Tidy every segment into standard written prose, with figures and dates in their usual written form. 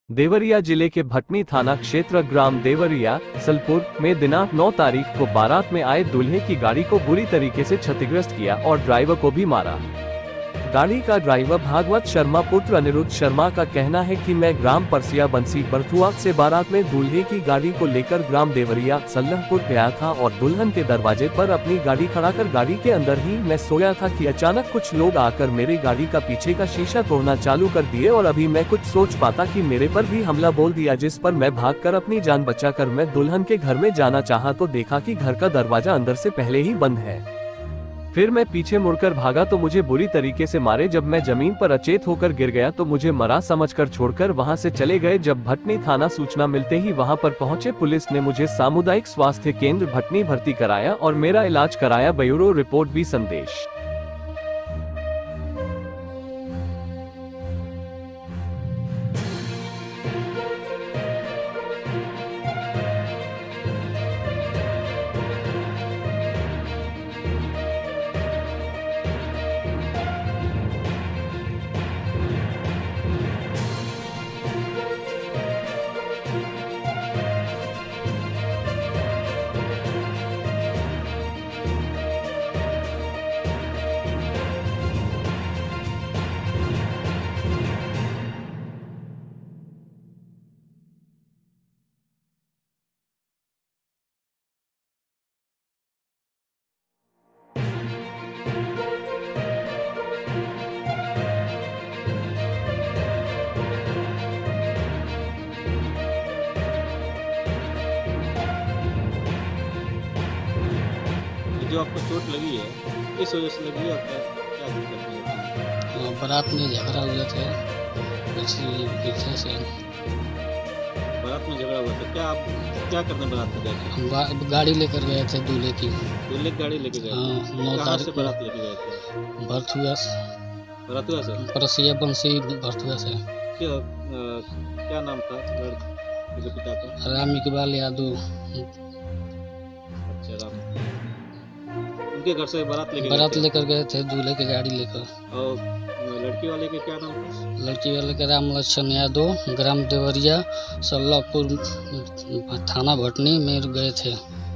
देवरिया जिले के भटनी थाना क्षेत्र ग्राम देवरिया सलपुर में दिनांक 9 तारीख को बारात में आए दूल्हे की गाड़ी को बुरी तरीके से क्षतिग्रस्त किया और ड्राइवर को भी मारा। गाड़ी का ड्राइवर भागवत शर्मा पुत्र अनिरुद्ध शर्मा का कहना है कि मैं ग्राम परसिया बंसी बरथुआ से बारात में दूल्हे की गाड़ी को लेकर ग्राम देवरिया सल्लहपुर गया था और दुल्हन के दरवाजे पर अपनी गाड़ी खड़ा कर गाड़ी के अंदर ही मैं सोया था कि अचानक कुछ लोग आकर मेरी गाड़ी का पीछे का शीशा तोड़ना चालू कर दिए और अभी मैं कुछ सोच पाता कि मेरे पर भी हमला बोल दिया, जिस पर मैं भागकर अपनी जान बचाकर मैं दुल्हन के घर में जाना चाहा तो देखा कि घर का दरवाजा अंदर से पहले ही बंद है। फिर मैं पीछे मुड़कर भागा तो मुझे बुरी तरीके से मारे। जब मैं जमीन पर अचेत होकर गिर गया तो मुझे मरा समझकर छोड़कर वहां से चले गए। जब भटनी थाना सूचना मिलते ही वहां पर पहुंचे पुलिस ने मुझे सामुदायिक स्वास्थ्य केंद्र भटनी भर्ती कराया और मेरा इलाज कराया। ब्यूरो रिपोर्ट बी संदेश। जो आपको चोट लगी है इस वजह से लगी है, क्या दिक्कत है? बारात में झगड़ा हुए थे पीछे से। बारात में झगड़ा हुआ था, क्या करने बारात में गए थे? हम गाड़ी लेकर गए थे दूल्हे की गाड़ी लेके गए थे? 9 तारीख से बारात लेके गए थे? बरथुआ से परसिया बंसी बरथुआ से। क्या नाम था लड़के पिता का? राम इकबाल यादव। अच्छा, राम। उनके घर से बारात लेकर गए थे दूल्हे की गाड़ी लेकर। और लड़की वाले के क्या नाम था? लड़की वाले के राम लक्ष्मण यादव, ग्राम देवरिया सल्लापुर थाना भटनी में गए थे।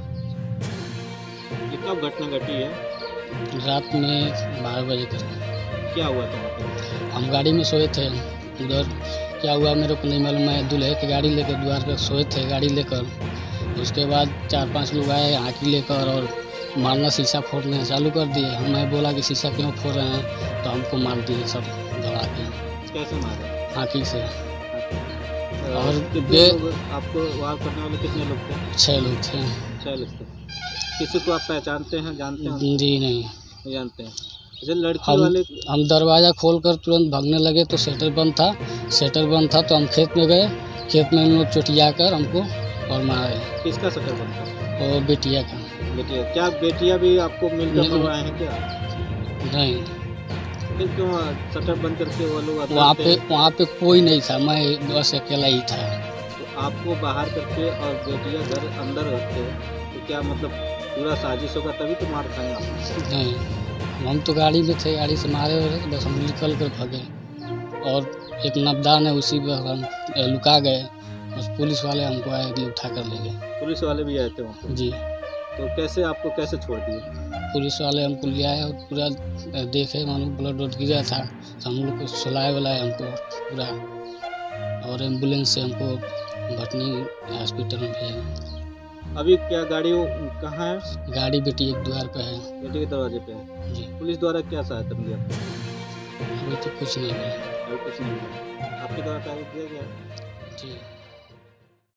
ये कब घटना घटी है? रात में 12 बजे करीब। क्या हुआ था? हम गाड़ी में सोए थे। उधर क्या हुआ मेरे को नहीं मालूम। मैं दूल्हे की गाड़ी लेकर द्वार पर सोए थे गाड़ी लेकर। उसके बाद 4-5 लोग आए आँखी लेकर और मारना, शीशा फोड़ने चालू कर दिए। मैं बोला कि शीशा क्यों फोड़ रहे हैं, तो हमको मार दिए सब दबा के। कैसे मारे? आँखी से। और आपको वार करने वाले कितने लोग थे? 6 लोग थे। 6 लोग थे। किसी को आप पहचानते हैं, जानते हैं? जी नहीं जानते हैं। अच्छा, लड़की वाले हम दरवाज़ा खोलकर तुरंत भागने लगे तो शटर बंद था तो हम खेत में गए। खेत में उन लोग चोटिया कर हमको और मारे। किसका शटर बंद था? और बेटिया का। बेटिया? क्या बेटिया भी आपको मिलकर मरवाए हैं क्या? नहीं। फिर क्यों शटर बंद करके वो लोग? वहाँ पे कोई नहीं था, मैं बस अकेला ही था। तो आपको बाहर करके और बेटिया घर अंदर रखते, तो क्या मतलब पूरा साजिश होगा तभी तो मार खाए आप? नहीं, हम तो गाड़ी में थे, गाड़ी से मारे हो रहे, बस हम निकल कर भागे। और एक नवदान है, उसी पर हम लुका गए। बस पुलिस वाले हमको आए कि उठा कर ले गए। पुलिस वाले भी आए थे वहाँ? जी। तो आपको कैसे छोड़ दिए? पुलिस वाले हमको ले आए और पूरा देखे, मानो ब्लड गिरा था तो हम लोग को सुलाए वाला है हमको पूरा, और एम्बुलेंस से हमको भटनी हॉस्पिटल में भेजा। अभी क्या गाड़ी कहाँ है? गाड़ी बेटी एक द्वार पे है। बेटी के दरवाजे पे है जी। पुलिस द्वारा क्या सहायता मिली आपको? अभी तो कुछ नहीं मिला। आपके द्वारा दिया गया? जी।